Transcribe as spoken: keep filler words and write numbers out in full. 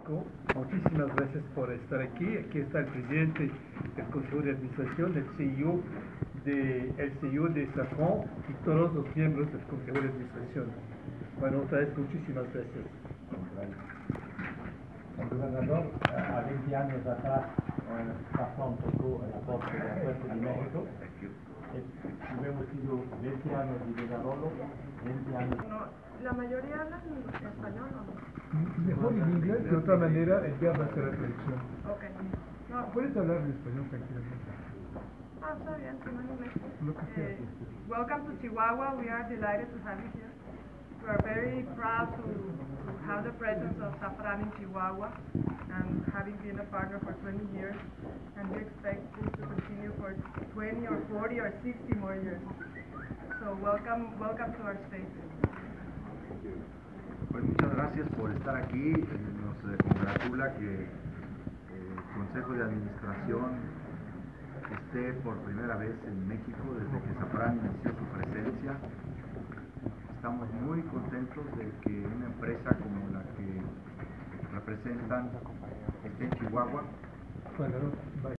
México. Muchísimas gracias por estar aquí. Aquí está el presidente del Consejo de Administración, el C E O de, el C E O de Safran y todos los miembros del Consejo de Administración. Bueno, otra vez muchísimas gracias. El gobernador, a veinte años atrás, Safran tocó el aporte de la Puerta de México. Hemos sido veinte años de desarrollo, veinte años. No, la mayoría hablan español, ¿no? Mejor en inglés, de otra manera, el día va a ser la traducción. Ok. No, Puedes hablar en español tranquilamente. ah, está bien, si no en inglés. Lo que quieras. Eh, welcome to Chihuahua. We are delighted to have you here. We are very proud to, to have the presence of Safran in Chihuahua and having been a partner for twenty years, and we expect this to continue for twenty or forty or sixty more years. So welcome, welcome to our state. Pues muchas gracias por estar aquí. Eh, nos eh, congratula que eh, el Consejo de Administración esté por primera vez en México desde que Safran inició su presencia. Estamos muy contentos de que una empresa como la que representan esté en Chihuahua. Bueno, bye.